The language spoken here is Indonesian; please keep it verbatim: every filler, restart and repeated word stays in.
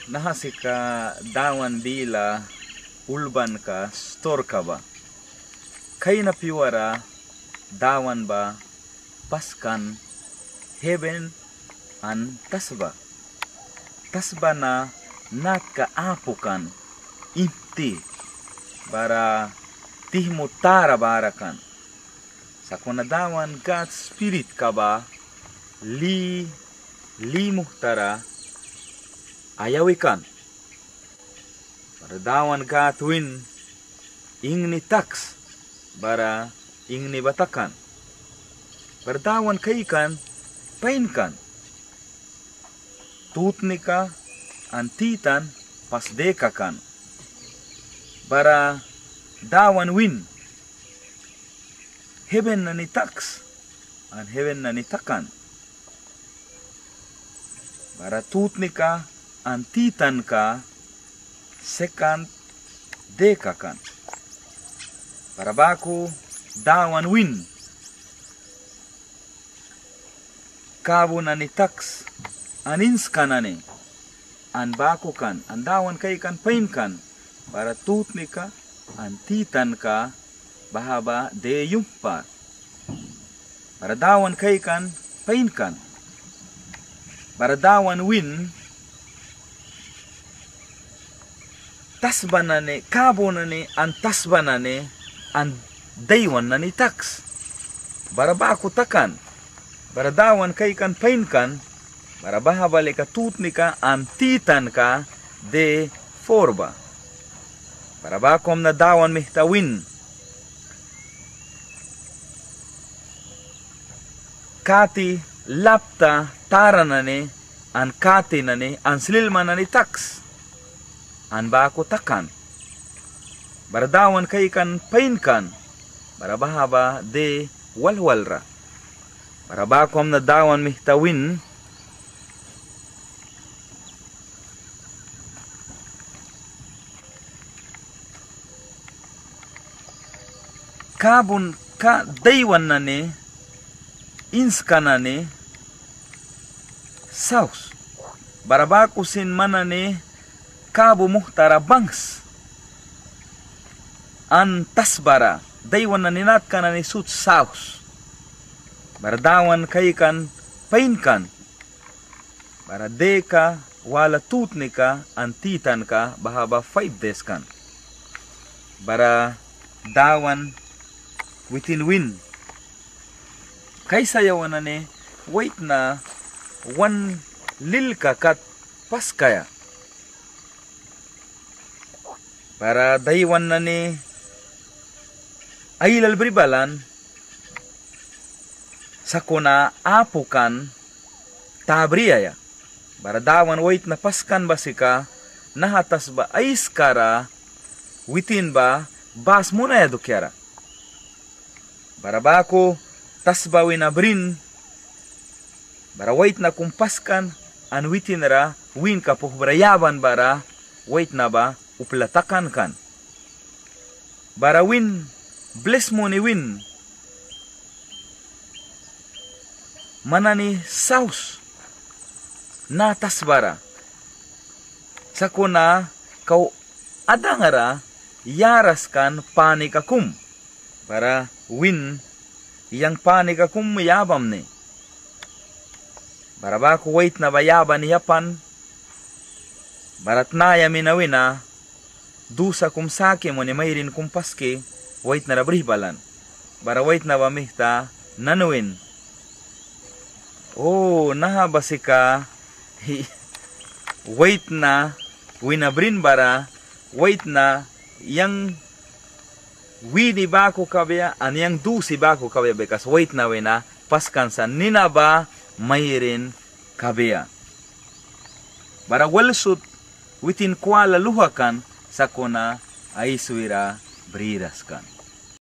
nahasika dawan dila ulban ka store ka ba. Kay na piwara dawan ba paskan heaven an tasba. Tasba na nat ka apukan inti bara tihmu tara barakan. Sa kunadawan God's Spirit ka ba li limuh tara ayawikan. Para dawan God win ing ni tax bara ing ni batakan. Berdawan kaikan painkan. Tutnika antitan pasdekakan. Bara dawan win heaven na ni tax an heaven na ni takan. Bara tutnika antitan ka second dekakan. Para baku dawan win kabu na ni tax anins kanane an baku kan an dawan kay kan pain kan para tutnika antitan ka bahaba de yumpa. Para dawan kay kan pain kan para dawan win tasbanane kabo na ni an tasbanane an daywan na ni tax. Bara baku takan. Bara dawan kay kan pain kan. Bara bahabali ka tutni ka an titan ka de forba. Bara bakom na dawan mihtawin. Kati lapta taranane an kati nane an slilman na ni tax. An bako takan. Bara dawan kay kan pain kan. Bara bahaba de walwalra. Bara bakom na dawan mihtawin. Kabun ka daywan na ni inska na ni saus. Bara bako sin mana ni kabo muhtara bangs. An tasbara daywan na ninat ka na ni sut saus. Bardawan kay kan pain kan. Bara deka wala tutni ka antitan ka bahaba five days kan. Bara dawan within win. Kay sayawan na ni wait na one lil ka kat paskaya. Para daywan na ni ailal bribalan sakuna apukan tabriaya. Bara dawan wait na paskan basika nahatas ba aiskara within ba bas muna ya dukyara. Bara bako tasba win abrin. Bara wait na kumpaskan an within ra win ka puhbrayaban bara wait na ba uplatakan kan. Bara win bless mo ni win. Manani saus na tasbara. Sakuna kau adangara yaras kan panikakum. Para win yang panikakum yabam ni. Bara baku wait na bayaban ni yapan. Barat naya minawina. Dusa kum sake mo ni mayrin kum paske. Wait na rabribalan. Bara wait na bamihta nanuin. Oh, nahabasika wait na winabrin bara wait na yang wini bako kabya an yang dusi bako kabya bekas wait na wina paskan sa nina ba mayrin kabya. Bara welsut within kuala luhakan sakuna aiswira briras kan.